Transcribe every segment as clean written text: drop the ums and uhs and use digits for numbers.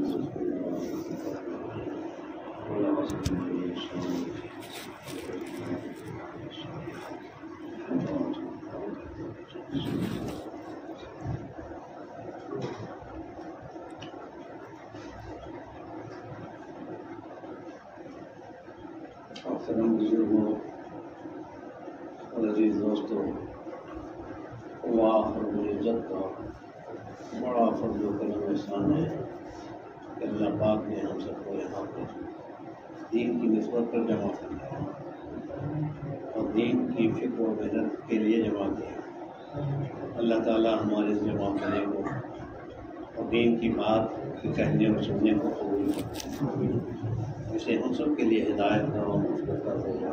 محترم بزرگوں اور عزیز دوستوں، اللہ رب العزت کا بڑا فضل و کرم احسان ہے کہ اللہ پاک نے ہم سب کو یہاں پر دین کی نسبت پر جمع کیا اور دین کی فکر و محنت کے لیے جمع کیا۔ اللہ تعالیٰ ہمارے اس جمع کرنے کو اور دین کی بات کہنے اور سننے کو قبول کرے، اسے ہم سب کے لیے ہدایت اور مفید کر دے۔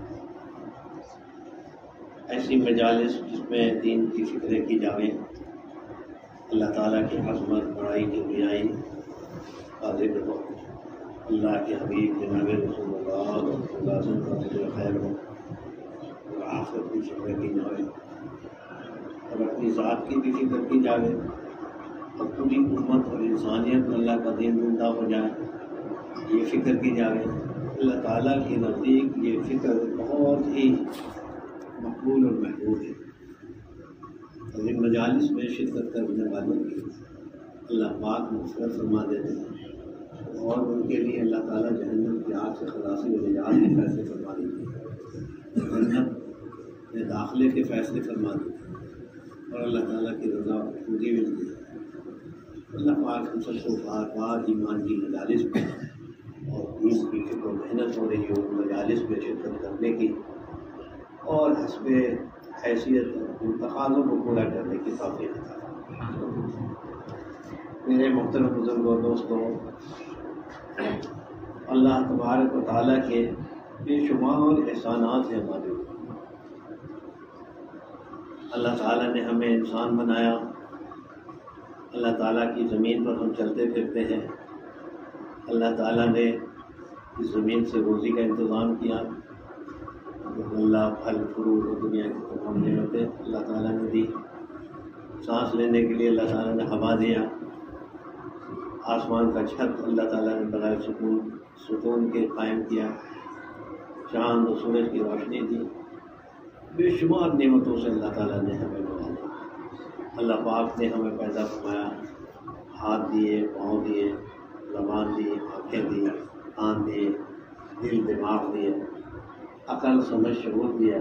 ایسی مجالس جس میں دین کی فکریں کی جائیں، اللہ تعالیٰ کی عظمت بڑائی کی بڑائی کا ذکر ہو، اللہ کے حبیب جناب رسول اللہ صلی اللہ علیہ وسلم کا ذکر خیر ہو اور آخرت کی فکر کی جائے اور اپنی ذات کی بھی فکر کی جائے اور پوری امت اور انسانیت میں اللہ کا دین زندہ ہو جائے، یہ فکر کی جائے۔ اللہ تعالیٰ کے نزدیک یہ فکر بہت ہی مقبول اور محبوب ہے۔ اور ان مجالس میں شرکت کرنے والوں کی اللہ پاک مغفرت فرما دیتے ہیں اور ان کے لیے اللہ تعالیٰ جہنم کی آگ سے خلاصی و نجات کے فیصلے فرما دیتے ہیں، جنت میں داخلے کے فیصلے فرما دیتے ہیں اور اللہ تعالیٰ کی رضا پوری ملتی ہے۔ اللہ پاک ہم سب کو بار بار ایمان کی مجالس میں اور دین کی فکر و محنت ہو رہی ہو مجالس میں شرکت کرنے کی اور حسب حیثیت ان تقاضوں کو پورا کرنے کی توفیق عطا فرمائے۔ میرے محترم بزرگوں دوستوں، اللہ تبارک و تعالیٰ کے بے شمار احسانات ہیں ہمارے اوپر۔ اللہ تعالیٰ نے ہمیں انسان بنایا، اللہ تعالیٰ کی زمین پر ہم چلتے پھرتے ہیں، اللہ تعالیٰ نے اس زمین سے روزی کا انتظام کیا، اللہ پھل فروٹ اور دنیا کی تمام نعمتیں اللہ تعالیٰ نے دی، سانس لینے کے لیے اللہ تعالیٰ نے ہوا دیا، آسمان کا چھت اللہ تعالیٰ نے بغیر ستون کے قائم کیا، چاند و سورج کی روشنی دی، بے شمار نعمتوں سے اللہ تعالیٰ نے ہمیں بنایا۔ اللہ پاک نے ہمیں پیدا فرمایا، ہاتھ دیے، پاؤں دیے، زبان دی، آنکھیں دی، کان دیے، دل دماغ دیے، عقل سمجھ شعور دیا،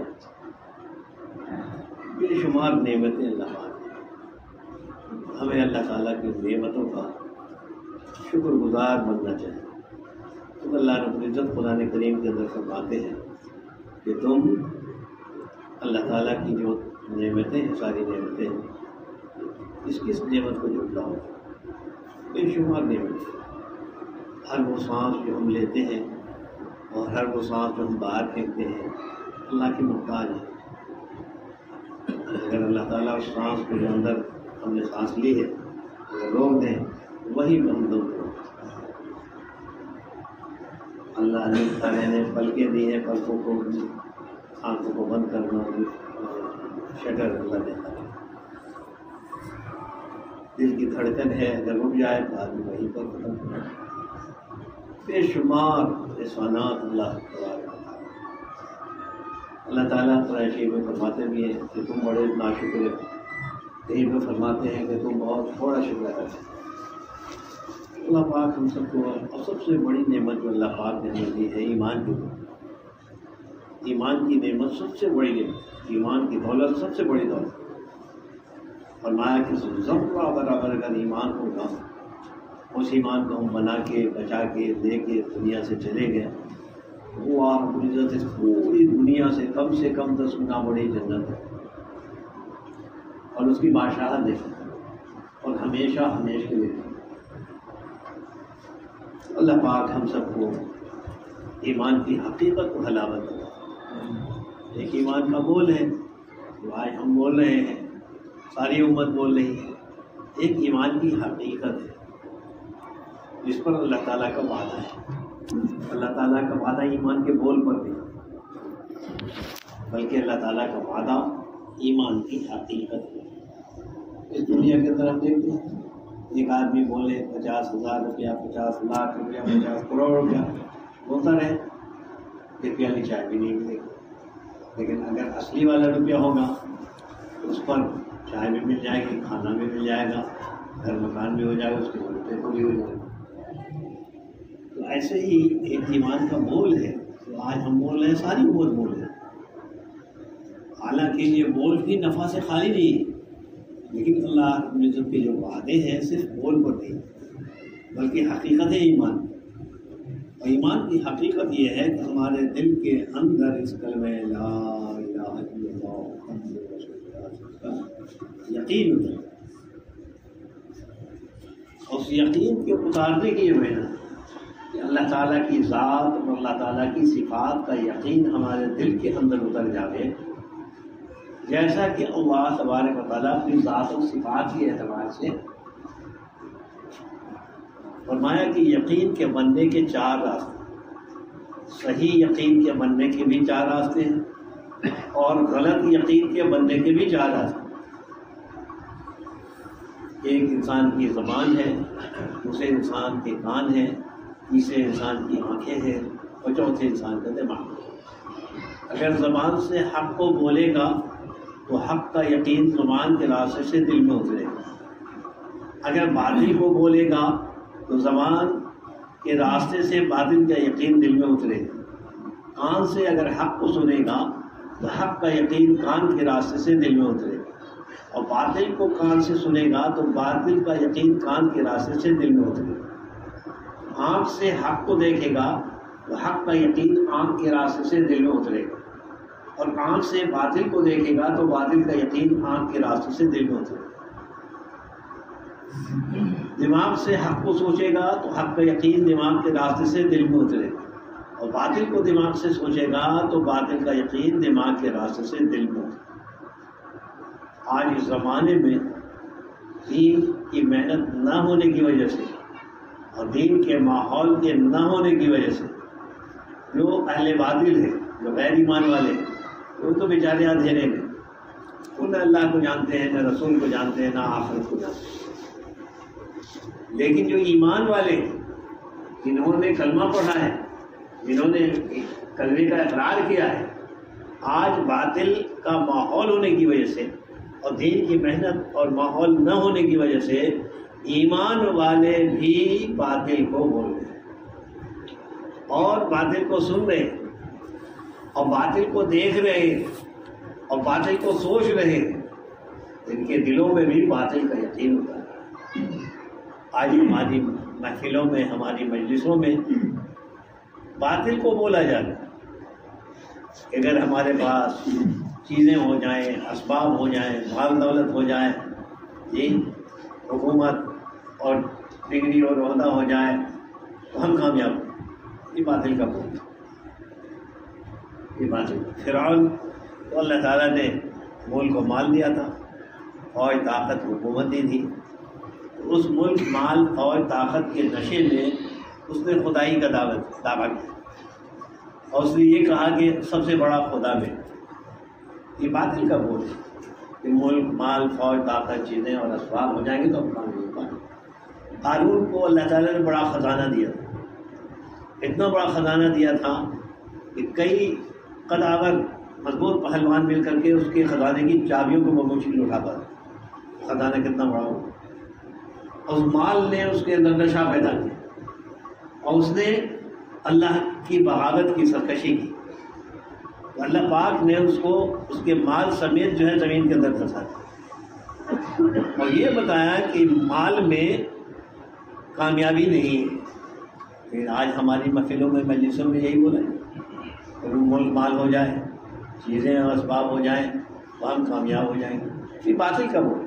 بے شمار نعمتیں اللہ پاک نے۔ ہمیں اللہ تعالیٰ کی نعمتوں کا شکر گزار بننا چاہیے۔ تو اللہ رب العزت قرآن کریم کے اندر فرماتے ہیں کہ تم اللہ تعالیٰ کی جو نعمتیں ہیں، ساری نعمتیں ہیں، کس نعمت کو جھٹلاؤ؟ بے شمار نعمتیں، ہر وہ سانس جو ہم لیتے ہیں اور ہر وہ سانس جو ہم باہر پھینکتے ہیں اللہ کی محتاج ہے۔ اگر اللہ تعالیٰ اس سانس کو جو اندر ہم نے سانس لی ہے اگر روک دیں وہی ہم دو اللہ تعالیٰ نے پلکیں دی ہیں، پلکوں کو آنکھوں کو بند کرنا شٹر اللہ دیتا ہے۔ دل کی دھڑکن ہے، اگر رک جائے تو آدمی وہیں پر ختم ہو جائے۔ بے شمار احسانات اللہ تعالیٰ قرآن شریف میں فرماتے بھی ہیں کہ تم بڑے ناشکر ہو، کہیں پہ فرماتے ہیں کہ تم بہت تھوڑا شکر کرتے۔ اللہ پاک ہم سب کو، اور سب سے بڑی نعمت جو اللہ پاک نے ہمیں دی ہے ایمان کی، ایمان کی نعمت سب سے بڑی نعمت، ایمان کی دولت سب سے بڑی دولت۔ فرمایا کہ ذرہ برابر اگر ایمان ہوگا، اس ایمان کو ہم بنا کے بچا کے لے کے دنیا سے چلے گئے، وہ آپ عزت اس پوری دنیا سے کم 10 گنا بڑی جنت ہے اور اس کی بادشاہت دیکھیں اور ہمیشہ کے لیے۔ اللہ پاک ہم سب کو ایمان کی حقیقت کو حلاوت دے۔ ایک ایمان کا بول ہے جو آج ہم بول رہے ہیں، ساری امت بول رہی ہے، ایک ایمان کی حقیقت ہے جس پر اللہ تعالیٰ کا وعدہ ہے۔ اللہ تعالیٰ کا وعدہ ایمان کے بول پر نہیں، بلکہ اللہ تعالیٰ کا وعدہ ایمان کی حقیقت ہے۔ اس دنیا کے طرف دیکھتے ہیں، ایک آدمی بولے 50,000 روپیہ، 50 لاکھ روپیہ، 50 کروڑ روپیہ بولتا رہے، ایک پیالی چائے بھی نہیں ملے گی۔ لیکن اگر اصلی والا روپیہ ہوگا تو اس پر چائے بھی مل جائے گی، کھانا بھی مل جائے گا، گھر مکان بھی ہو جائے گا، اس کی ضرورتیں پوری ہو جائے گی۔ تو ایسے ہی ایک ایمان کا مول ہے جو آج ہم بول رہے ہیں، ساری امت بول رہے ہیں۔ حالانکہ یہ بول بھی نفع سے خالی نہیں ہے، لیکن اللہ رب العزت کے جو وعدے ہیں صرف بول پر نہیں بلکہ حقیقت ایمان، اور ایمان کی حقیقت یہ ہے کہ ہمارے دل کے اندر اس کلمہ لا الہ الا اللہ محمد رسول اللہ کا یقین اترے، اس یقین کے اتارنے کی یہ محنت کہ اللہ تعالیٰ کی ذات اور اللہ تعالیٰ کی صفات کا یقین ہمارے دل کے اندر اتر جائے، جیسا کہ اللہ تبارک و تعالیٰ اپنی ذات و صفات کے اعتبار سے فرمایا کہ یقین کے بننے کے 4 راستے، صحیح یقین کے بننے کے بھی 4 راستے ہیں اور غلط یقین کے بننے کے بھی 4 راستے۔ ایک انسان کی زبان ہے، دوسرے انسان کے کان ہیں، تیسرے انسان کی آنکھیں ہیں اور چوتھے انسان کا دماغ۔ اگر زبان سے حق کو بولے گا تو حق کا یقین زبان کے راستے سے دل میں اترے گا، اگر باطل کو بولے گا تو زبان کے راستے سے باطل کا یقین دل میں اترے گا، کان سے اگر حق کو سنے گا تو حق کا یقین کان کے راستے سے دل میں اترے گا، اور باطل کو کان سے سنے گا تو باطل کا یقین کان کے راستے سے دل میں اترے گا، آنکھ سے حق کو دیکھے گا تو حق کا یقین آنکھ کے راستے سے دل میں اترے گا، اور آنکھ سے باطل کو دیکھے گا تو باطل کا یقین آنکھ کے راستے سے دل میں اترے گا، دماغ سے حق کو سوچے گا تو حق کا یقین دماغ کے راستے سے دل میں اترے گا، اور باطل کو دماغ سے سوچے گا تو باطل کا یقین دماغ کے راستے سے دل میں اترے گا۔ آج اس زمانے میں دین کی محنت نہ ہونے کی وجہ سے اور دین کے ماحول کے نہ ہونے کی وجہ سے جو اہل باطل ہیں، جو غیر ایمان والے ہیں، وہ تو بیچارے اندھیرے میں، وہ نہ اللہ کو جانتے ہیں، نہ رسول کو جانتے ہیں، نہ آخرت کو جانتے ہیں۔ لیکن جو ایمان والے ہیں، جنہوں نے کلمہ پڑھا ہے، جنہوں نے کلمے کا اقرار کیا ہے، آج باطل کا ماحول ہونے کی وجہ سے اور دین کی محنت اور ماحول نہ ہونے کی وجہ سے ایمان والے بھی باطل کو بول رہے ہیں اور باطل کو سن رہے ہیں اور باطل کو دیکھ رہے ہیں اور باطل کو سوچ رہے ہیں، ان کے دلوں میں بھی باطل کا یقین ہوتا ہے۔ آج ہماری محفلوں میں، ہماری مجلسوں میں باطل کو بولا جاتا ہے کہ اگر ہمارے پاس چیزیں ہو جائیں، اسباب ہو جائیں، مال دولت ہو جائے، جی حکومت اور ڈگری اور عہدہ ہو جائے تو ہم کامیاب ہیں۔ یہ باطل کا بول، یہ باطل۔ فرعون تو اللہ تعالیٰ نے ملک کو مال دیا تھا، فوج طاقت حکومت دی تھی، اس ملک مال فوج طاقت کے نشے میں اس نے خدائی کا دعویٰ کیا اور اس نے یہ کہا کہ سب سے بڑا خدا میں۔ یہ باطل کا بول ہے کہ ملک مال فوج طاقت چیزیں اور اسباب ہو جائیں گے تو ہم کامیاب ہیں۔ قارون کو اللہ تعالیٰ نے بڑا خزانہ دیا تھا، اتنا بڑا خزانہ دیا تھا کہ کئی قداور مضبوط پہلوان مل کر کے اس کے خزانے کی چابیوں کو بموچھل اٹھاتا تھا۔ خزانہ کتنا بڑا ہو، اور اس مال نے اس کے اندر نشہ پیدا کیا اور اس نے اللہ کی بغاوت کی، سرکشی کی، اللہ پاک نے اس کو اس کے مال سمیت جو ہے زمین کے اندر دھسا دیا اور یہ بتایا کہ مال میں کامیابی نہیں ہے۔ لیکن آج ہماری محفلوں میں مجلسوں میں یہی بولے کہ ملک مال ہو جائے، چیزیں اور اسباب ہو جائیں تو ہم کامیاب ہو جائیں گے۔ یہ باطل کا بول۔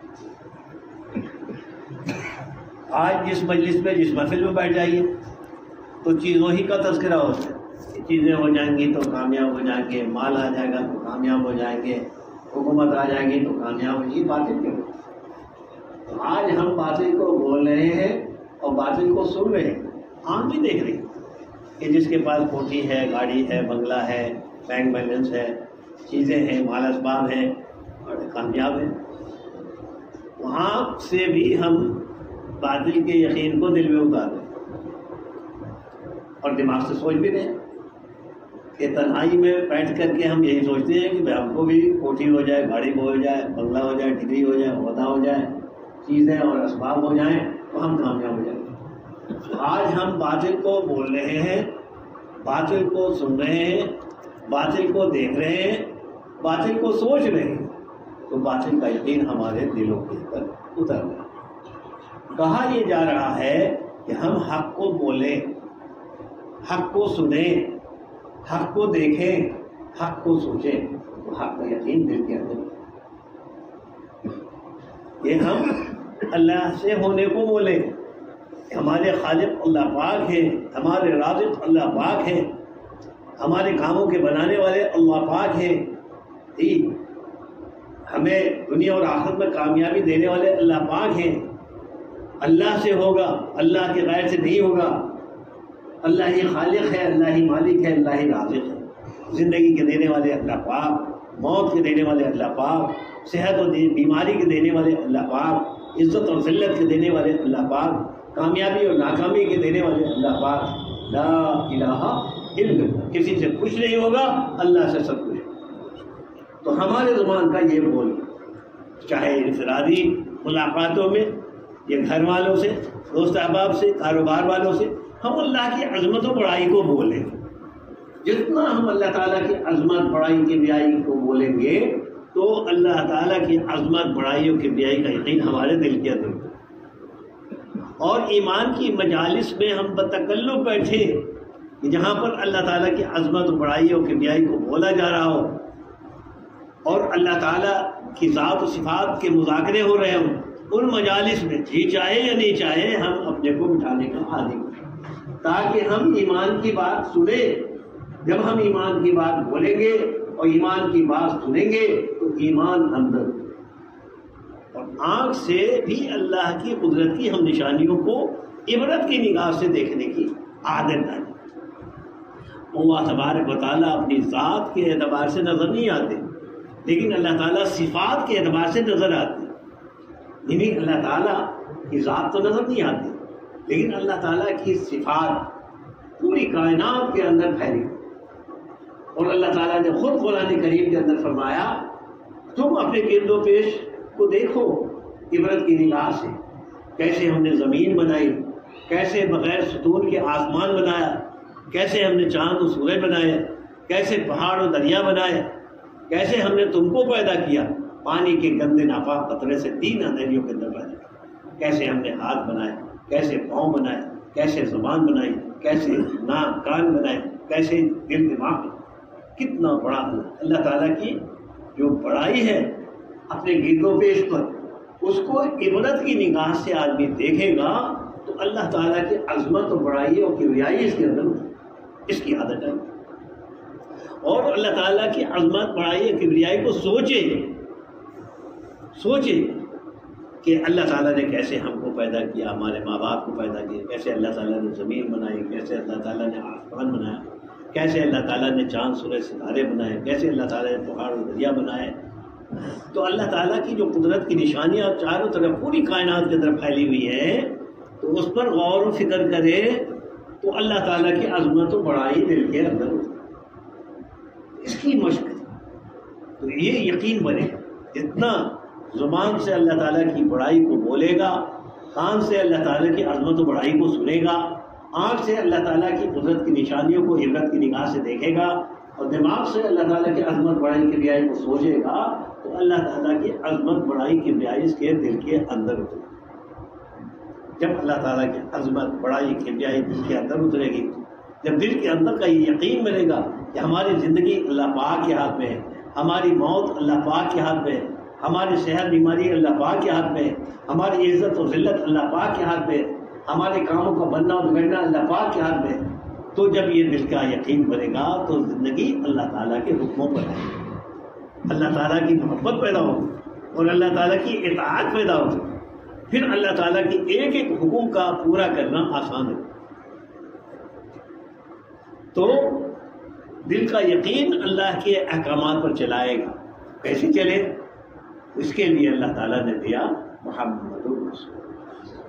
آج جس مجلس میں، جس محفل میں بیٹھ جائیے تو چیزوں ہی کا تذکرہ ہوتا ہے، چیزیں ہو جائیں گی تو کامیاب ہو جائیں گے، مال آ جائے گا تو کامیاب ہو جائیں گے، حکومت آ جائے گی تو کامیاب ہو جائے گی۔ باطل کے بول۔ تو آج ہم باطل کو بول رہے ہیں اور باطل کو سن رہے ہیں، آنکھ بھی دیکھ رہی ہیں کہ جس کے پاس کوٹھی ہے، گاڑی ہے، بنگلہ ہے، بینک بیلنس ہے، چیزیں ہیں، مال اسباب ہیں اور کامیاب ہیں، وہاں سے بھی ہم باطل کے یقین کو دل میں اتار دیں اور دماغ سے سوچ بھی رہے کہ تنہائی میں بیٹھ کر کے ہم یہی سوچتے ہیں کہ ہم کو بھی کوٹھی ہو جائے، گاڑی ہو جائے، بنگلہ ہو جائے، ڈگری ہو جائے، عہدہ ہو جائے، چیزیں اور اسباب ہو جائیں تو ہم کامیاب ہو جائیں گے۔ آج ہم باطل کو بول رہے ہیں، باطل کو سن رہے ہیں، باطل کو دیکھ رہے ہیں، باطل کو سوچ رہے ہیں، تو باطل کا یقین ہمارے دلوں کے اوپر اتر رہا ہے۔ کہا یہ جا رہا ہے کہ ہم حق کو بولیں، حق کو سنیں، حق کو دیکھیں، حق کو سوچیں، تو حق کا یقین دل کے اندر یہ ہم اللہ سے ہونے کو بولیں، ہمارے خالق اللہ پاک ہیں، ہمارے رازق اللہ پاک ہیں، ہمارے کاموں کے بنانے والے اللہ پاک ہیں، ہمیں دنیا اور آخرت میں کامیابی دینے والے اللہ پاک ہیں، اللہ سے ہوگا، اللہ کے غیر سے نہیں ہوگا، اللہ ہی خالق ہے، اللہ ہی مالک ہے، اللہ ہی رازق ہے، زندگی کے دینے والے اللہ پاک، موت کے دینے والے اللہ پاک، صحت اور بیماری کے دینے والے اللہ پاک، عزت اور ذلت کے دینے والے اللہ پاک، کامیابی اور ناکامی کے دینے والے اللہ پاک، لا الہ الا اللہ، کسی سے خوش نہیں ہوگا، اللہ سے سب کچھ۔ تو ہمارے زبان کا یہ بول، چاہے انفرادی ملاقاتوں میں یا گھر والوں سے، دوست احباب سے، کاروبار والوں سے، ہم اللہ کی عظمت و بڑائی کو بولیں۔ جتنا ہم اللہ تعالیٰ کی عظمت بڑائی کی بیائی کو بولیں گے تو اللہ تعالیٰ کی عظمت بڑائی اور کبریائی کا یقین ہمارے دل کے اندر ہوگا۔ اور ایمان کی مجالس میں ہم بتکلف بیٹھے کہ جہاں پر اللہ تعالیٰ کی عظمت و بڑائی اور کبریائی کو بولا جا رہا ہو اور اللہ تعالیٰ کی ذات و صفات کے مذاکرے ہو رہے ہوں، ان مجالس میں جی چاہے یا نہیں چاہے ہم اپنے کو بٹھانے کا عادی کریں تاکہ ہم ایمان کی بات سنیں۔ جب ہم ایمان کی بات بولیں گے اور ایمان کی بات سنیں گے تو ایمان اندر، اور آنکھ سے بھی اللہ کی قدرت کی ہم نشانیوں کو عبرت کی نگاہ سے دیکھنے کی عادت ڈالیں۔ اللہ تبارک و تعالیٰ اپنی ذات کے اعتبار سے نظر نہیں آتے، لیکن اللہ تعالیٰ صفات کے اعتبار سے نظر آتے۔ یعنی اللہ تعالیٰ کی ذات تو نظر نہیں آتی، لیکن اللہ تعالیٰ کی صفات پوری کائنات کے اندر پھیلی، اور اللہ تعالیٰ نے خود قرآن کریم کے اندر فرمایا تم اپنے گرد و پیش کو دیکھو عبرت کی نگاہ سے، کیسے ہم نے زمین بنائی، کیسے بغیر ستون کے آسمان بنایا، کیسے ہم نے چاند و سورج بنائے، کیسے پہاڑ و دریا بنائے، کیسے ہم نے تم کو پیدا کیا پانی کے گندے ناپاک قطرے سے 3 اندھیریوں کے اندر پیدا کیا، کیسے ہم نے ہاتھ بنائے، کیسے پاؤں بنائے، کیسے زبان بنائی، کیسے ناک کان بنائے، کیسے دل دماغ۔ کتنا بڑا اللہ تعالیٰ کی جو بڑائی ہے اپنے گرد و پیش پر، اس کو عبرت کی نگاہ سے آدمی دیکھے گا تو اللہ تعالیٰ کی عظمت و بڑائی اور کبریائی اس کے اندر اس کی عادت ہے، اور اللہ تعالیٰ کی عظمت بڑائی اور کبریائی کو سوچے کہ اللہ تعالیٰ نے کیسے ہم کو پیدا کیا، ہمارے ماں باپ کو پیدا کیا، کیسے اللہ تعالیٰ نے زمین بنائی، کیسے اللہ تعالیٰ نے آسمان بنایا، کیسے اللہ تعالیٰ نے چاند سورج ستارے بنائے، کیسے اللہ تعالیٰ نے پہاڑ و دریا بنائے۔ تو اللہ تعالیٰ کی جو قدرت کی نشانیاں چاروں طرف پوری کائنات کے اندر پھیلی ہوئی ہیں، تو اس پر غور و فکر کرے تو اللہ تعالیٰ کی عظمت و بڑائی دل کے اندر اس کی مشق، تو یہ یقین بنے گا۔ جتنا زبان سے اللہ تعالیٰ کی بڑائی کو بولے گا، کان سے اللہ تعالیٰ کی عظمت و بڑائی کو سنے گا، آنکھ سے اللہ تعالیٰ کی قدرت کی نشانیوں کو عبرت کی نگاہ سے دیکھے گا، اور دماغ سے اللہ تعالیٰ کی عظمت بڑائی کی بیائی کو سوچے گا، تو اللہ تعالیٰ کی عظمت بڑائی کی بیائی اس کے دل کے اندر اترے گی۔ جب اللہ تعالیٰ کی عظمت بڑائی کی بیائی دل کے اندر اترے گی، جب دل کے اندر کا یہ یقین ملے گا کہ ہماری زندگی اللہ پاک کے ہاتھ میں ہے، ہماری موت اللہ پاک کے ہاتھ میں ہے، ہماری صحت بیماری اللہ پاک کے ہاتھ میں ہے، ہماری عزت و ذلت اللہ پاک کے ہاتھ میں ہے، ہمارے کاموں کا بننا اور بگڑنا اللہ پاک کے ہاتھ میں ہے، تو جب یہ دل کا یقین بنے گا تو زندگی اللہ تعالیٰ کے حکموں پر ہے، اللہ تعالیٰ کی محبت پیدا ہوگی اور اللہ تعالیٰ کی اطاعت پیدا ہوگی، پھر اللہ تعالیٰ کی ایک ایک حکم کا پورا کرنا آسان ہے۔ تو دل کا یقین اللہ کے احکامات پر چلائے گا، کیسے چلے؟ اس کے لیے اللہ تعالیٰ نے دیا محمد الرسول۔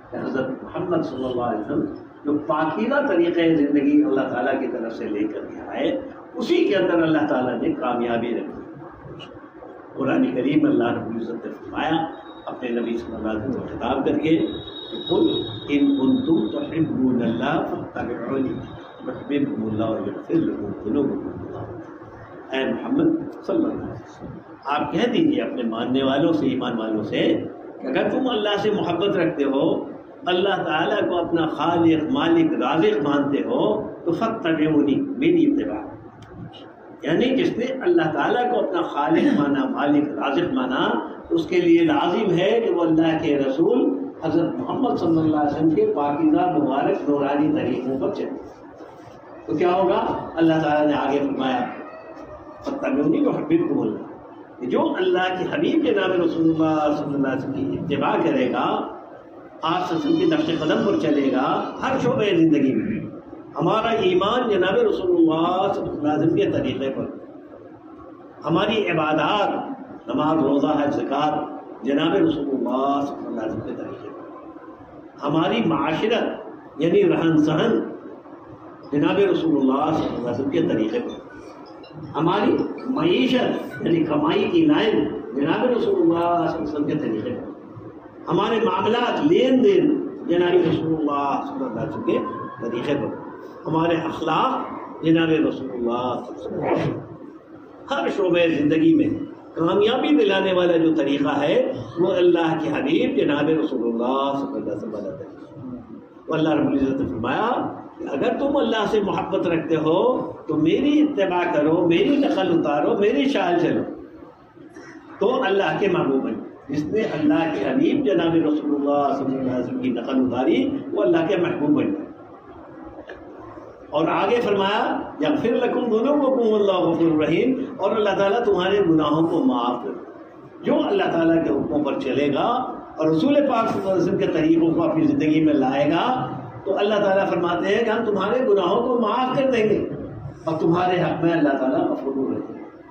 کہ حضرت محمد صلی اللہ علیہ وسلم جو پاکیزہ طریقۂ زندگی اللہ تعالیٰ کی طرف سے لے کر کے آئے، اسی کے اندر اللہ تعالیٰ نے کامیابی رکھی۔ قرآن کریم اللہ رب العزت نے فرمایا اپنے نبی صلی اللہ علیہ وسلم کو خطاب کر کے، قل ان کنتم تحبون اللہ فاتبعونی یحببکم اللہ ویغفر لکم ذنوبکم۔ اے محمد صلی اللہ علیہ وسلم، آپ کہہ دیجیے اپنے ماننے والوں سے، ایمان والوں سے، کہ اگر تم اللہ سے محبت رکھتے ہو، اللہ تعالیٰ کو اپنا خالق مالک رازق مانتے ہو، تو فاتبعونی، میری اتباع۔ یعنی جس نے اللہ تعالیٰ کو اپنا خالق مانا، مالک رازق مانا، اس کے لیے لازم ہے کہ وہ اللہ کے رسول حضرت محمد صلی اللہ علیہ وسلم کے پاکیزہ مبارک نورانی طریقوں پر چلے۔ تو کیا ہوگا؟ اللہ تعالیٰ نے آگے فرمایا فاتبعونی یحببکم اللہ، جو اللہ کے حبیب جناب رسول اللہ صلی اللہ علیہ وسلم کی اتباع کرے گا، آپ صلی اللہ علیہ وسلم کے نقش قدم پر چلے گا ہر شعبۂ زندگی میں، ہمارا ایمان جناب رسول اللہ صلی اللہ علیہ وسلم کے طریقے پر، ہماری عبادات نماز روزہ حج زکات جناب رسول اللہ صلی اللہ علیہ وسلم کے طریقے پر، ہماری معاشرت یعنی رہن سہن جناب رسول اللہ صلی اللہ علیہ وسلم کے طریقے پر، ہماری معیشت یعنی کمائی کی لائن جناب رسول اللہ صلی اللہ علیہ وسلم کے طریقے پر، ہمارے معاملات لین دین جناب رسول اللہ صلی اللہ علیہ وسلم کے طریقے پر، ہمارے اخلاق جناب رسول اللہ صلی اللہ علیہ وسلم۔ ہر شعبۂ زندگی میں کامیابی دلانے والا جو طریقہ ہے وہ اللہ کے حبیب جناب رسول اللہ صلی اللہ علیہ وسلم والا طریقہ۔ اللہ رب العزت نے فرمایا کہ اگر تم اللہ سے محبت رکھتے ہو تو میری اتباع کرو، میری نقل اتارو، میری چال چلو، تو اللہ کے محبوب بنو۔ جس نے اللہ کے حبیب جناب رسول اللہ صلی اللہ علیہ وسلم کی نقل اتاری وہ اللہ کے محبوب بن گئے۔ اور آگے فرمایا یغفر لکم ذنوبکم واللہ غفور رحیم، اور اللہ تعالیٰ تمہارے گناہوں کو معاف کرے۔ جو اللہ تعالیٰ کے حکموں پر چلے گا اور رسول پاک صلی اللہ علیہ وسلم کے طریقوں کو اپنی زندگی میں لائے گا تو اللہ تعالیٰ فرماتے ہیں کہ ہم تمہارے گناہوں کو معاف کر دیں گے اور تمہارے حق میں اللہ تعالیٰ غفور رحیم۔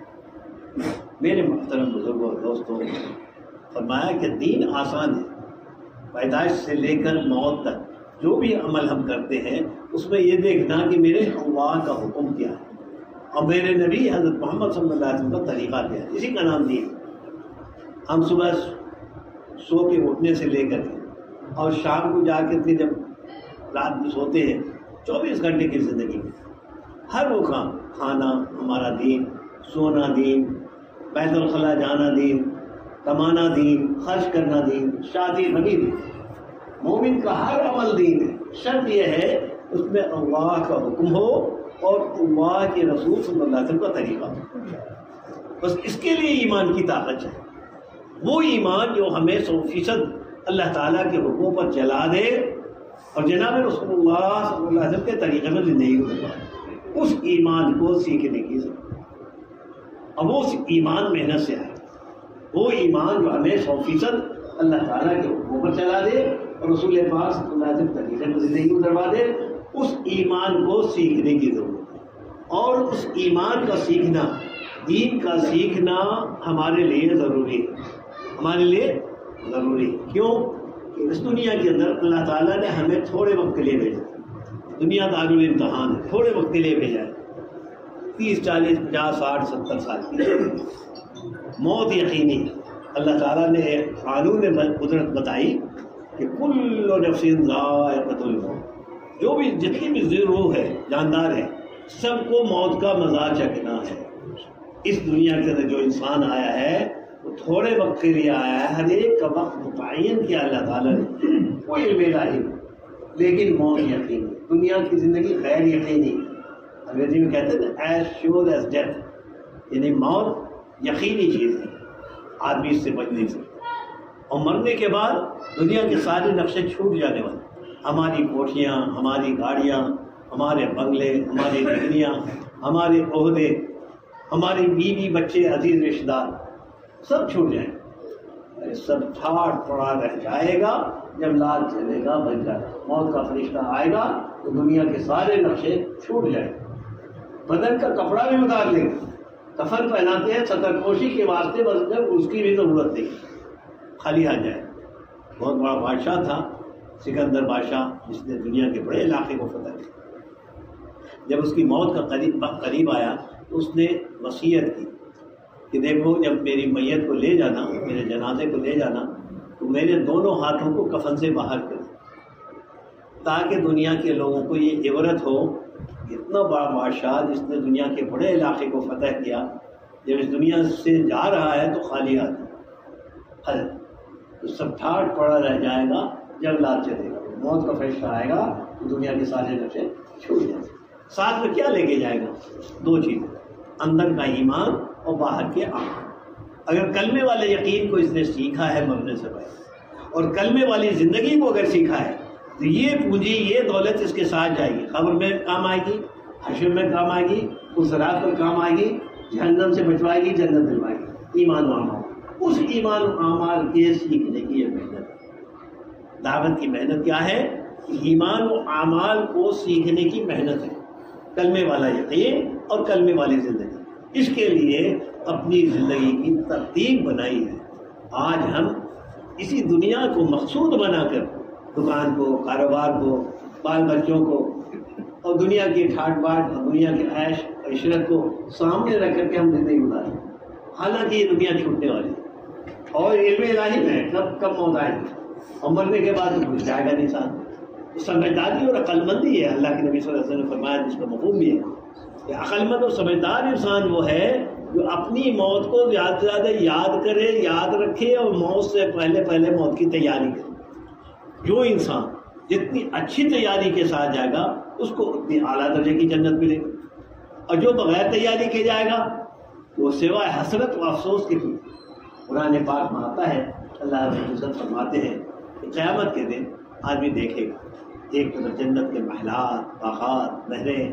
میرے محترم بزرگوں اور دوستوں، فرمایا کہ دین آسان ہے، پیدائش سے لے کر موت تک جو بھی عمل ہم کرتے ہیں اس میں یہ دیکھنا کہ میرے اللہ کا حکم کیا ہے اور میرے نبی حضرت محمد صلی اللہ علیہ وسلم کا طریقہ کیا ہے، اسی کا نام دین۔ ہم صبح سو کے اٹھنے سے لے کر اور شام کو جا کے جب رات میں سوتے ہیں 24 گھنٹے کی زندگی میں ہر وہ کام، کھانا ہمارا دین، سونا دین، بیت الخلاء جانا دین، کمانا دین، خرچ کرنا دین، شادی بنی دین، مومن کا ہر عمل دین ہے۔ شرط یہ ہے اس میں اللہ کا حکم ہو اور اللہ کے رسول صلی اللہ علیہ وسلم کا طریقہ ہو، بس اس کے لیے ایمان کی طاقت ہے، وہ ایمان جو ہمیں 100% اللہ تعالیٰ کے حکموں پر چلا دے اور جناب رسول اللہ صلی اللہ علیہ وسلم کے طریقے میں زندگی گزارے۔ اس ایمان کو سیکھنے کی ضرورت ہے، اور وہ ایمان محنت سے آئے، وہ ایمان جو ہمیں 100% اللہ تعالیٰ کے حکموں پر چلا دے اور رسول پاک صلی اللہ علیہ وسلم کے طریقے میں زندگی گزروا دے، اس ایمان کو سیکھنے کی ضرورت ہے۔ اور اس ایمان کا سیکھنا، دین کا سیکھنا ہمارے لیے ضروری ہے، ہمارے لیے ضروری ہے۔ کیوں کہ اس دنیا کے اندر اللہ تعالیٰ نے ہمیں تھوڑے وقت کے لیے بھیجا، دنیا دارالامتحان ہے، تھوڑے وقت کے لیے بھیجا ہے، 30 40 50 60 70 سال کی موت یقینی ہے۔ اللہ تعالیٰ نے ایک قانون قدرت بتائی کہ کل نفس ذائقۃ الموت، جو بھی جتنی بھی روح ہے، جاندار ہے، سب کو موت کا مزہ چکھنا ہے۔ اس دنیا کے اندر جو انسان آیا ہے وہ تھوڑے وقت کے لیے آیا ہے، ہر ایک کا وقت متعین کیا اللہ تعالیٰ نے، کوئی علم الہی نہیں، لیکن موت یقینی۔ دنیا کی زندگی غیر یقینی، انگریزی میں کہتے ہیں نا ایز شیور ایز ڈیتھ، یعنی موت یقینی چیز ہے، آدمی اس سے بچ نہیں سکتا۔ اور مرنے کے بعد دنیا کے سارے نقشے چھوٹ جانے والے، ہماری کوٹھیاں، ہماری گاڑیاں، ہمارے بنگلے، ہماری ڈگریاں، ہمارے عہدے، ہماری بیوی بچے عزیز رشتہ دار سب چھوٹ جائیں گے، سب ٹھاٹ پڑا رہ جائے گا۔ جب لال چلے گا بچ جائے گا، موت کا فرشتہ آئے گا تو دنیا کے سارے نقشے چھوٹ جائیں گے، بدن کا کپڑا بھی اتار لیں گے، کفن پہناتے ہیں ستر پوشی کے واسطے، بس جب اس کی بھی ضرورت نہیں، خالی آ جائے۔ بہت بڑا بادشاہ تھا، سکندر بادشاہ جس نے دنیا کے بڑے علاقے کو فتح کیا، جب اس کی موت کا قریب آیا تو اس نے وصیت کی کہ دیکھو جب میری میت کو لے جانا، میرے جنازے کو لے جانا تو میرے دونوں ہاتھوں کو کفن سے باہر کر، تاکہ دنیا کے لوگوں کو یہ عبرت ہو، اتنا بڑا بادشاہ جس نے دنیا کے بڑے علاقے کو فتح کیا، جب اس دنیا سے جا رہا ہے تو خالی ہاتھ ہے، تو سب ٹھاٹ پڑا رہ جائے گا۔ جب لال چلے گا، موت کا فیصلہ آئے گا تو دنیا کے سارے نقشے چھوٹ جائیں گے۔ ساتھ میں کیا لے کے جائے گا؟ دو چیزیں، اندر کا ایمان اور باہر کے عمل۔ اگر کلمے والے یقین کو اس نے سیکھا ہے مرنے سے پہلے، اور کلمے والی زندگی کو اگر سیکھا ہے تو یہ پونجی، یہ دولت اس کے ساتھ جائے گی، قبر میں کام آئے گی، حشر میں کام آئے گی، اس رات پر کام آئے گی، جہنم سے بچوائے گی، جنت دلوائے گی۔ ایمان و اعمال، اس ایمان و اعمال کے سیکھنے کی یہ محنت، دعوت کی محنت کیا ہے؟ ایمان و اعمال کو سیکھنے کی محنت ہے، کلمے والا یقین اور کلمے والی زندگی۔ اس کے لیے اپنی زندگی کی ترتیب بنائی ہے۔ آج ہم اسی دنیا کو مقصود بنا کر دکان کو، کاروبار کو، بال بچوں کو اور دنیا کی ٹھاٹ باٹ اور دنیا کے عیش عشرت کو سامنے رکھ کر کے ہم زندگی گزاریں، حالانکہ یہ دنیا چھوٹنے والی ہے اور علم الہی میں کب موت آئے گی اور مرنے کے بعد تو جائے گا انسان۔ سمجھداری اور عقل مندی ہے، اللہ کے نبی صلی اللہ علیہ وسلم نے فرمایا، جس کا مفہوم بھی ہے کہ عقل مند اور سمجھدار انسان وہ ہے جو اپنی موت کو زیادہ سے زیادہ یاد کرے، یاد رکھے اور موت سے پہلے موت کی تیاری کرے۔ جو انسان جتنی اچھی تیاری کے ساتھ جائے گا اس کو اتنی اعلیٰ درجے کی جنت ملے گی، اور جو بغیر تیاری کے جائے گا وہ سوائے حسرت و افسوس کے بھی۔ قرآن پاک میں آتا ہے، اللہ رب العزت فرماتے ہیں کہ قیامت کے دن آدمی دیکھے گا ایک طرف جنت کے محلات، باغات، نہریں،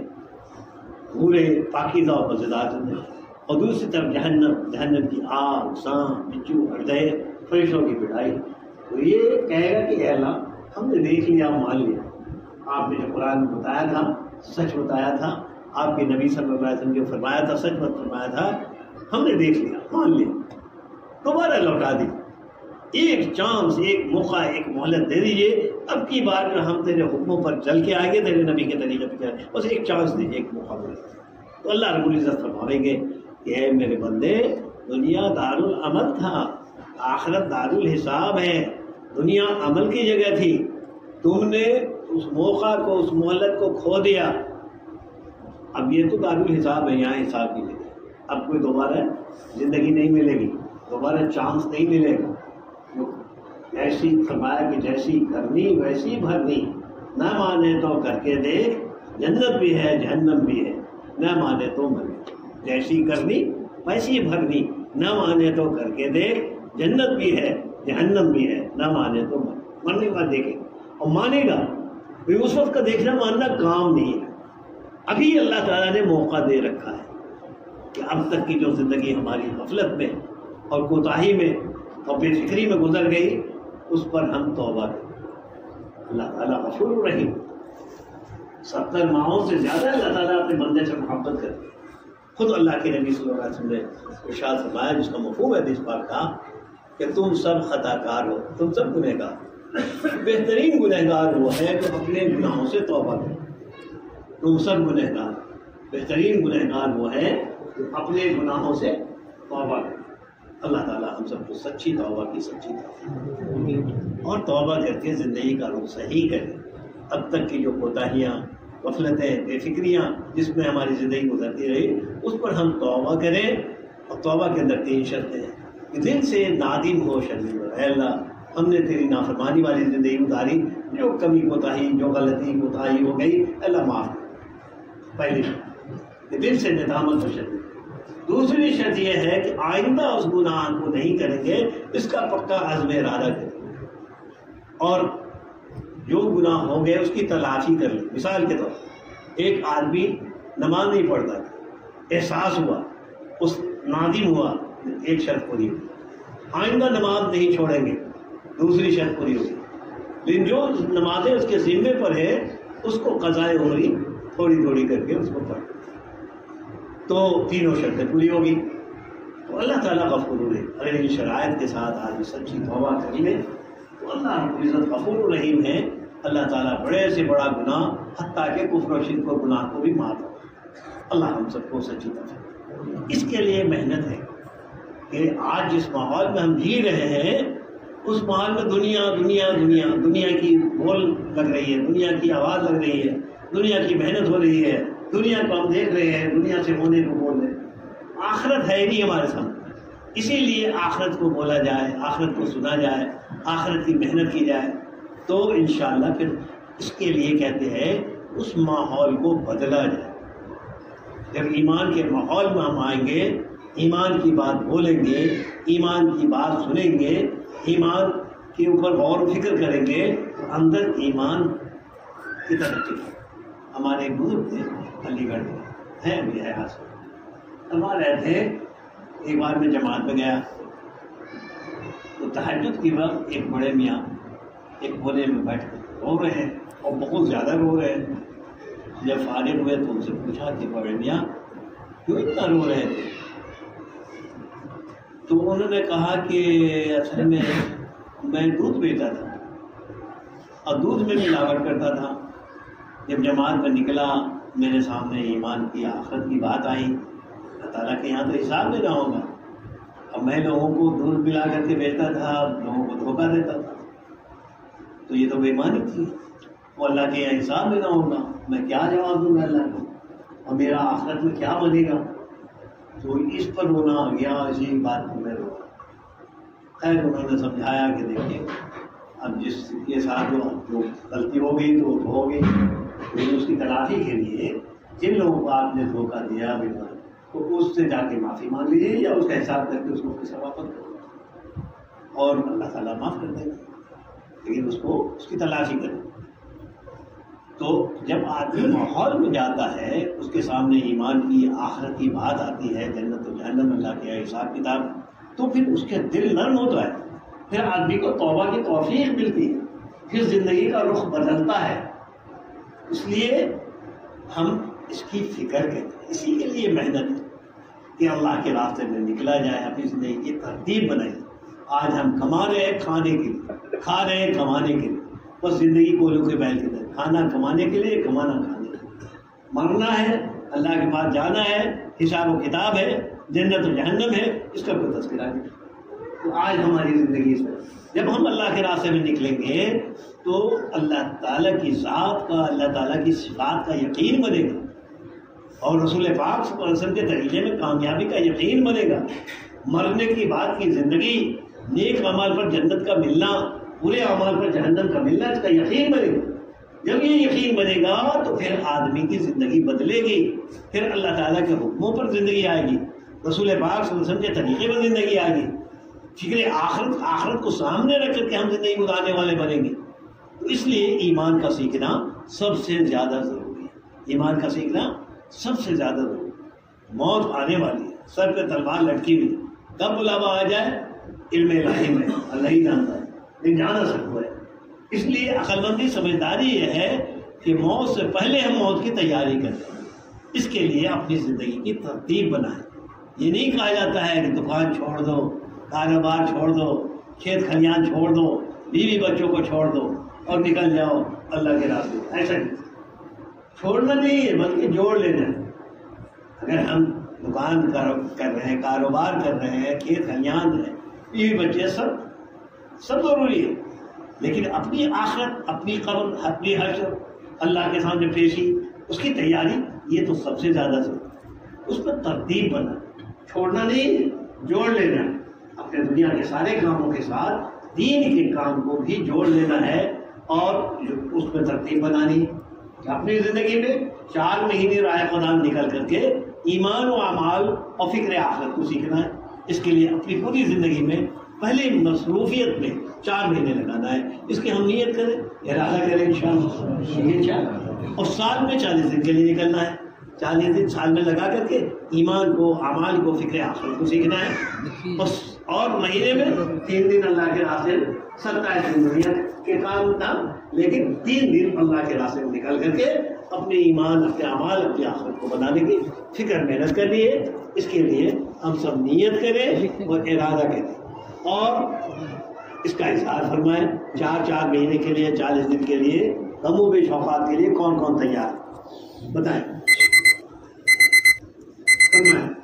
پورے پاکیزہ اور مزیدار زندگی، اور دوسری طرف جہنم کی آگ، سانپ، بچھو، ہردے، فرشتوں کی پٹائی۔ تو یہ کہے گا کہ اے اللہ ہم نے دیکھ لیا، مان لیا، آپ نے جو قرآن میں بتایا تھا سچ بتایا تھا، آپ کے نبی صلی اللہ علیہ وسلم جو فرمایا تھا سچ مت فرمایا تھا، ہم نے دیکھ لیا، مان لیا، دوبارہ لوٹا دی، ایک چانس، ایک موقع، ایک مہلت دے دیجیے، اب کی بار میں ہم تیرے حکموں پر چل کے آئیں گے، تیرے نبی کے طریقے پہ چلیں، بس ایک چانس دیجیے، ایک موقع ملے۔ تو اللہ رب العزت فرمائیں گے کہ اے میرے بندے، دنیا دارالعمل تھا، آخرت دارالحساب ہے، دنیا عمل کی جگہ تھی، تم نے اس موقع کو، اس مہلت کو کھو دیا، اب یہ تو دارالحساب ہے، یہاں حساب کی جگہ، اب کوئی دوبارہ زندگی نہیں ملے گی، دوبارہ چانس نہیں ملے گا۔ ایسی فرمایا کہ جیسی کرنی ویسی بھرنی، نہ مانے تو کر کے دیکھ، جنت بھی ہے جہنم بھی ہے، نہ مانے تو مرے، جیسی کرنی ویسی بھرنی، نہ مانے تو کر کے دیکھ، جنت بھی ہے جہنم بھی ہے، نہ مانے تو مرے۔ مرنے کے بعد دیکھے اور مانے گا، اس وقت کا دیکھنا ماننا کام نہیں ہے۔ ابھی اللہ تعالیٰ نے موقع دے رکھا ہے کہ اب تک کی جو زندگی ہماری غفلت میں اور کوتاہی میں اور بے فکری میں گزر گئی، اس پر ہم توبہ کریں۔ اللہ تعالیٰ غفور رحیم، 70 ماہوں سے زیادہ اللہ تعالیٰ اپنے بندے سے محبت کرتے۔ خود اللہ کے نبی صلی اللہ علیہ وسلم نے ارشاد فرمایا، جس کا مفہوم ہے حدیث پاک کا، کہ تم سب خطا کار ہو، تم سب گنہگار، بہترین گنہگار وہ ہے جو اپنے گناہوں سے توبہ کرے۔ تم سب گنہگار، بہترین گنہگار وہ ہے جو اپنے گناہوں سے توبہ کرے۔ اللہ تعالیٰ ہم سب کو سچی توبہ کی سچی توبہ اور توبہ کر کے زندگی کا رخ صحیح کرے۔ اب تک کی جو کوتاہیاں، غفلتیں، بے فکریاں جس میں ہماری زندگی گزرتی رہی، اس پر ہم توبہ کریں، اور توبہ کے اندر 3 شرطیں ہیں کہ دل سے نادم ہو، شرمندہ ہو، اے اللہ ہم نے تیری نافرمانی والی زندگی گزاری، جو کمی کوتاہی، جو غلطی کوتاہی ہو گئی، اللہ معاف کر۔ پہلی شرط کہ دل سے ندامت و شرمندہ۔ دوسری شرط یہ ہے کہ آئندہ اس گناہ کو نہیں کریں گے، اس کا پکا عزم ارادہ کریں، اور جو گناہ ہو گئے اس کی تلافی کر لیں۔ مثال کے طور پر ایک آدمی نماز نہیں پڑھتا، احساس ہوا، اس نادم ہوا، ایک شرط پوری ہوئی، آئندہ نماز نہیں چھوڑیں گے، دوسری شرط پوری ہوگی۔ لیکن جو نمازیں اس کے ذمے پر ہے اس کو قضاء عمری تھوڑی تھوڑی کر کے اس کو پڑھ، تو تینوں شرطیں پوری ہوگی۔ تو اللہ تعالیٰ غفور ہے۔ اگر ان شرائط کے ساتھ آدمی سچی توبہ کر لے تو اللہ رب العزت غفور رحیم ہے. اللہ تعالیٰ بڑے سے بڑا گناہ حتیٰ کہ کفر و شرک و گناہ کو بھی معاف کرے. اللہ ہم سب کو سچی طرف. اس کے لیے محنت ہے کہ آج جس ماحول میں ہم جی رہے ہیں اس ماحول میں دنیا دنیا دنیا دنیا کی بول لگ رہی ہے, دنیا کی آواز لگ رہی ہے, دنیا کی محنت ہو رہی ہے, دنیا کو ہم دیکھ رہے ہیں, دنیا سے ہونے کو بول رہے ہیں. آخرت ہے نہیں ہمارے سامنے. اسی لیے آخرت کو بولا جائے, آخرت کو سنا جائے, آخرت کی محنت کی جائے تو انشاءاللہ پھر اس کے لیے کہتے ہیں اس ماحول کو بدلا جائے. جب ایمان کے ماحول میں ہم آئیں گے, ایمان کی بات بولیں گے, ایمان کی بات سنیں گے, ایمان کے اوپر غور و فکر کریں گے تو اندر ایمان کی ترقی. ہمارے ایک بزرگ تھے علی گڑھ میں ہیں, ابھی ہے حاصل, فرما رہے تھے ایک بار میں جماعت میں گیا تو تہجد کی وقت ایک بڑے میاں ایک کونے میں بیٹھ کر رو رہے ہیں اور بہت زیادہ رو رہے ہیں. جب فارغ ہوئے تو ان سے پوچھا کہ بڑے میاں کیوں اتنا رو رہے تھے؟ تو انہوں نے کہا کہ اصل میں دودھ بیچتا تھا اور دودھ میں ملاوٹ کرتا تھا. جب جماعت میں نکلا میرے سامنے ایمان کی آخرت کی بات آئی, اللہ تعالیٰ کے یہاں تو حساب لینا ہوگا. اب میں لوگوں کو دودھ ملا کر کے بیچتا تھا, لوگوں کو دھوکہ دیتا تھا, تو یہ تو بے ایمانی تھی. وہ اللہ کے یہاں حساب لینا ہوگا, میں کیا جواب دوں گا اللہ کو, اور میرا آخرت میں کیا بنے گا؟ تو اس پر رونا آ گیا, اسی بات پر میں رونا. خیر انہوں نے سمجھایا کہ دیکھیے اب جس کے ساتھ جو غلطی ہو گئی تو ہو گئی, لیکن اس کی تلافی کے لیے جن لوگوں کو آپ نے دھوکہ دیا تو اس سے جا کے معافی مانگ لیجیے یا اس کا حساب کر کے اس کو پیسہ واپس کرو اور اللہ تعالیٰ معاف کر دے گا, لیکن اس کی تلافی کریں. تو جب آدمی ماحول میں جاتا ہے, اس کے سامنے ایمان کی آخرت کی بات آتی ہے, جنت و جہنم اللہ کے حساب کتاب, تو پھر اس کے دل نرم ہوتا ہے, پھر آدمی کو توبہ کی توفیق ملتی ہے, پھر زندگی کا رخ بدلتا ہے. اس لیے ہم اس کی فکر کرتے ہیں, اسی کے لیے محنت ہے کہ اللہ کے راستے میں نکلا جائے, اپنی زندگی کی ترتیب بنائی. آج ہم کما رہے ہیں کھانے کے لیے, کھا رہے ہیں کمانے کے لیے, بس زندگی کولو کے بیل کی طرح, کھانا کمانے کے لیے, کمانا کھانے کے لیے. مرنا ہے, اللہ کے پاس جانا ہے, حساب و کتاب ہے, جنت و جہنم ہے, اس کا کوئی تذکرہ نہیں. تو آج ہماری زندگی سے جب ہم اللہ کے راستے میں نکلیں گے تو اللہ تعالیٰ کی ذات کا, اللہ تعالیٰ کی صفات کا یقین بنے گا, اور رسول پاک صلی اللہ علیہ وسلم کے طریقے میں کامیابی کا یقین بنے گا. مرنے کی بعد کی زندگی, نیک اعمال پر جنت کا ملنا, برے اعمال پر جہنم کا ملنا, اس کا یقین بنے گا. جب یہ یقین بنے گا تو پھر آدمی کی زندگی بدلے گی, پھر اللہ تعالیٰ کے حکموں پر زندگی آئے گی, رسول پاک صلی اللہ علیہ وسلم کے طریقے پر زندگی آئے گی. فکر آخرت کو سامنے رکھ کر کے ہم زندگی گزارنے والے بنیں گے. تو اس لیے ایمان کا سیکھنا سب سے زیادہ ضروری ہے. ایمان کا سیکھنا سب سے زیادہ ضروری ہے. موت آنے والی ہے, سر پہ تلوار لٹکی ہوئی, کب بلاوا آ جائے علم الہی میں اللہ ہی جانتا ہے, لیکن جانا سب کو ہے. اس لیے عقل مندی سمجھداری یہ ہے کہ موت سے پہلے ہم موت کی تیاری کریں. اس کے لیے اپنی زندگی کی ترتیب بنائیں. یہ نہیں کہا جاتا ہے کہ دکان چھوڑ دو, کاروبار چھوڑ دو, کھیت کھلیان چھوڑ دو, بیوی بچوں کو چھوڑ دو اور نکل جاؤ اللہ کے راستے. ایسا نہیں, چھوڑنا نہیں ہے بلکہ جوڑ لینا ہے. اگر ہم دکان کر رہے ہیں, کاروبار کر رہے ہیں, کھیت کھلیان ہے, بیوی بچے, سب ضروری ہے, لیکن اپنی آخرت, اپنی قبر, اپنی حشر, اللہ کے سامنے پیشی, اس کی تیاری, یہ تو سب سے زیادہ ضروری ہے. اس پر ترتیب بنا, چھوڑنا نہیں, جوڑ لینا. اپنے دنیا کے سارے کاموں کے ساتھ دین کے کام کو بھی جوڑ لینا ہے اور اس میں ترتیب بنانی. اپنی زندگی میں 4 مہینے رائے قدام نکل کر کے ایمان و اعمال اور فکر آخرت کو سیکھنا ہے. اس کے لیے اپنی پوری زندگی میں پہلے مصروفیت میں 4 مہینے لگانا ہے. اس کی ہم نیت کریں, ارادہ کریں انشاءاللہ, اور سال میں 40 دن کے لیے نکلنا ہے. 40 دن سال میں لگا کر کے ایمان کو, اعمال کو, فکر آخرت کو سیکھنا ہے. اور مہینے میں 3 دن اللہ کے راستے, 27 دن دنیا کے کام تھا, لیکن 3 دن اللہ کے راستے میں نکل کر کے اپنے ایمان, اپنے اعمال, اپنی آخرت کو بنانے کی فکر محنت کرنی ہے. اس کے لیے ہم سب نیت کریں اور ارادہ کریں. اور اس کا اظہار فرمائیں. 4 مہینے کے لیے 40 دن کے لیے کم و بیش اوقات کے لیے کون کون تیار بتائیں فرمائیں.